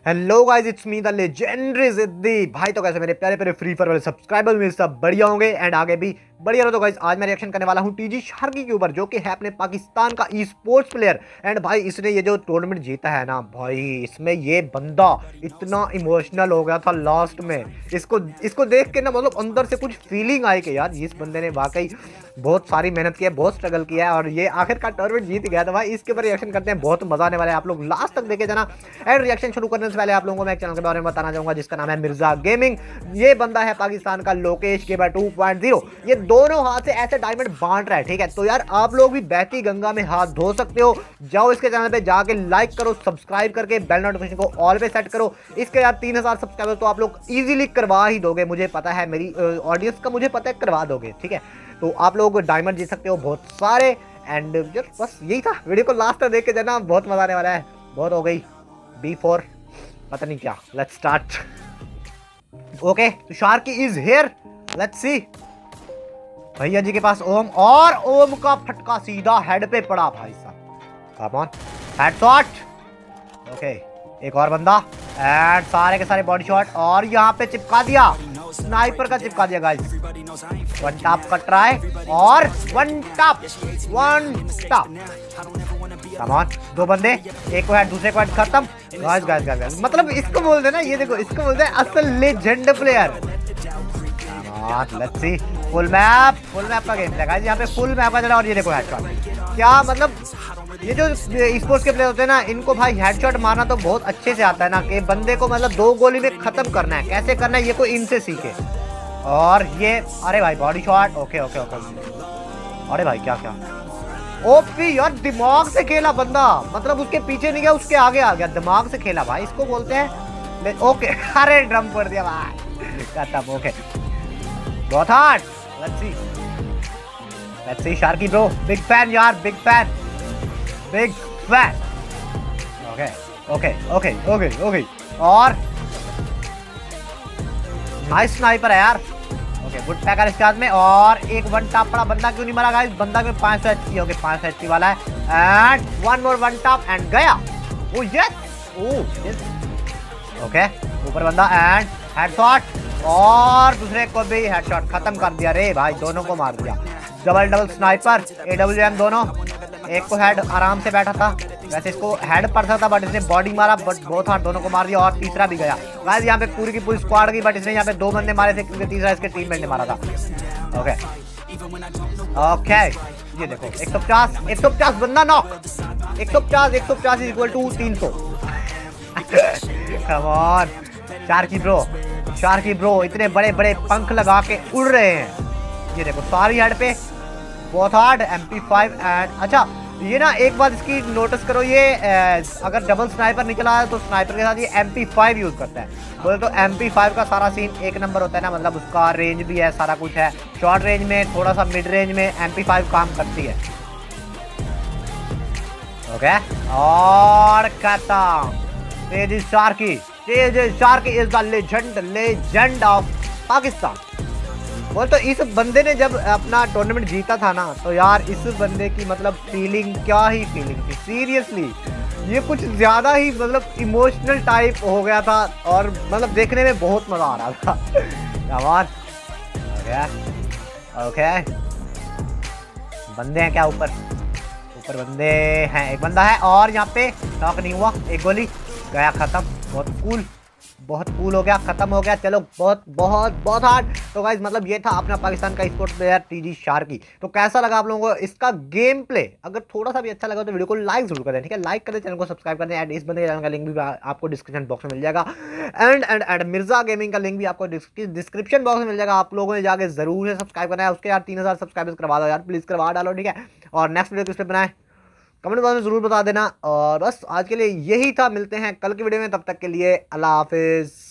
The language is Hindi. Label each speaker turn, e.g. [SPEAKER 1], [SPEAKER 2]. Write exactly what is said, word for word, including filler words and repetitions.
[SPEAKER 1] Hello guys, it's me the legendary जिद्दी भाई। तो कैसे मेरे प्यारे प्यारे फ्री फायर वाले सब्सक्राइबर मेरे सब बढ़िया होंगे एंड आगे भी बढ़िया रहो। तो गाइस आज मैं रिएक्शन करने वाला हूँ टीजी शार्की के ऊपर, जो कि है अपने पाकिस्तान का ई स्पोर्ट्स प्लेयर। एंड भाई इसने ये जो टूर्नामेंट जीता है ना भाई, इसमें ये बंदा इतना इमोशनल हो गया था लास्ट में। इसको इसको देख के ना मतलब अंदर से कुछ फीलिंग आई कि यार इस बंदे ने वाकई बहुत सारी मेहनत की है, बहुत स्ट्रगल किया है और ये आखिरकार टूर्नामेंट जीत गया था भाई। इसके ऊपर रिएक्शन करते हैं, बहुत मजा आने वाला है, आप लोग लास्ट तक देखे जाना। एंड रिएक्शन शुरू करने से पहले आप लोगों को मैं एक चैनल के बारे में बताना चाहूंगा जिसका नाम है मिर्जा गेमिंग। ये बंदा है पाकिस्तान का Lokesh gamer two point zero. ये दोनों हाथ से ऐसे डायमंड बांट रहा है, ठीक है। तो यार आप लोग भी बहती गंगा में हाथ धो सकते हो। जाओ इसके चैनल पे जाके लाइक करो, सब्सक्राइब करके बेल नोटिफिकेशन को ऑल पे सेट करो। इसके यार तीन हजार सब्सक्राइबर तो आप लोग इजीली करवा ही दोगे, मुझे पता है, मेरी ऑडियंस का मुझे पता है, करवा दोगे, ठीक है। तो आप लोग डायमंड जीत सकते हो बहुत सारे। एंड बस यही था, वीडियो को लास्ट तक देख के जाना, बहुत मजा आने वाला है। बहुत हो गई बी फोर पता नहीं क्या। Let's start. ओके तो Sharky is here, let's see. भैया जी के पास ओम, और ओम का फटका सीधा हेड पे पड़ा भाई साहब। Come on, headshot. ओके एक और बंदा एंड सारे के सारे बॉडी शॉट, और यहाँ पे चिपका दिया, स्नाइपर का चिपका दिया गाइस। वन टॉप का ट्राई और one top, one top. Come on, दो बंदे, एक को हेड दूसरे को हेड, खत्म। गाइस गाइस गाइस मतलब इसको बोलते हैं ना, ये देखो इसको बोलते हैं असल legend player. Let's see, full map, full map का गेम है गाइस, यहाँ पे फुल मैप का चला। और ये देखो हेडशॉट, क्या मतलब ये जो स्पोर्ट्स के प्लेयर होते हैं ना, इनको भाई हेडशॉट मारना तो बहुत अच्छे से आता है ना, कि बंदे को मतलब दो गोली में खत्म करना है, कैसे करना है ये कोई इनसे सीखे। और ये अरे भाई body shot, okay okay okay. अरे भाई क्या क्या ओपी यार, दिमाग से खेला बंदा, मतलब उसके पीछे नहीं गया, उसके आगे आ गया, दिमाग से खेला भाई, इसको बोलते हैं। ओके अरे ड्रम पड़ दिया भाई, खत्म। ओके बहुत hard. Let's see, let's see Sharky bro, big fan यार, big fan, big fan. Okay okay okay okay okay, और नाइस स्नाइपर है यार। ओके गुड पैकर इसके हाथ में, और एक वन टॉप पड़ा। बंदा क्यों नहीं मरा गाइस, बंदा में पाँच सौ एचपी, ओके पाँच सौ एचपी वाला है। And one more one top and गया। Oh yes, oh yes. Okay ऊपर बंदा एंड हेडशॉट, और दूसरे को भी हेडशॉट, खत्म कर दिया रे भाई, दोनों को मार दिया। डबल डबल स्नाइपर, एडब्ल्यूएम दोनों। एक को हेड आराम से बैठा था, वैसे इसको हेड पड़ सकता बट इसने बॉडी मारा, बट बहुत हार्ड, दोनों को मार दिया। और तीसरा भी गया गाइस, यहाँ पे पूरी की पूरी स्क्वाड गई, बट इसने यहाँ पे दो बंदे मारे थे क्योंकि तीसरा इसके टीममेट ने मारा था। ओके ओके ये देखो एक सौ पचास, एक सौ पचास बंदा नॉक, एक सौ पचास, एक सौ पचास इज इक्वल टू तीन सौ। Come on Sharky bro, Sharky bro इतने बड़े बड़े पंख लगा के उड़ रहे हैं। ये देखो सारी हेड पे, बहुत hard. M P five and अच्छा ये ना एक बात इसकी नोटिस करो, ये ए, अगर डबल स्नाइपर नहीं चला है तो स्नाइपर के साथ ये एम पी फाइव यूज करता है। बोले तो एम पी फाइव का सारा सीन एक नंबर होता है ना, मतलब उसका रेंज भी है, सारा कुछ है। शॉर्ट रेंज में, थोड़ा सा मिड रेंज में एम पी फाइव काम करती है। ओके और खत्म। तेज शार्की, तेज Sharky is the legend, legend of Pakistan. वो तो इस बंदे ने जब अपना टूर्नामेंट जीता था ना, तो यार इस बंदे की मतलब फीलिंग, क्या ही फीलिंग थी सीरियसली। ये कुछ ज्यादा ही मतलब इमोशनल टाइप हो गया था, और मतलब देखने में बहुत मजा आ रहा था। ओके ओके बंदे हैं क्या ऊपर, ऊपर बंदे हैं, एक बंदा है और यहाँ पे नॉक नहीं हुआ, एक गोली गया, खत्म। बहुत कूल, बहुत कूल हो गया, खत्म हो गया। चलो बहुत बहुत बहुत हार्ड। तो गाइस मतलब ये था अपना पाकिस्तान का स्पोर्ट्स प्लेयर टीजी शार्की। तो कैसा लगा आप लोगों को इसका गेम प्ले? अगर थोड़ा सा भी अच्छा लगा तो वीडियो को लाइक जरूर करें, ठीक है। लाइक करें, चैनल को सब्सक्राइब करें, एंड इस बंदे के चैनल का लिंक भी आपको डिस्क्रिप्शन बॉक्स में मिल जाएगा। And and and Mirza gaming का लिंक भी आपको डिस्क्रिप्शन बॉक्स में मिल जाएगा। आप लोगों ने जाके जरूर से सब्सक्राइब करना है। उसके यार तीन हजार सब्सक्राइबर्स करवा दो यार, प्लीज करवा डालो, ठीक है। और नेक्स्ट वीडियो किस पे बनाए कमेंट बॉक्स में जरूर बता देना। और बस आज के लिए यही था, मिलते हैं कल की वीडियो में, तब तक के लिए अल्लाह हाफिज।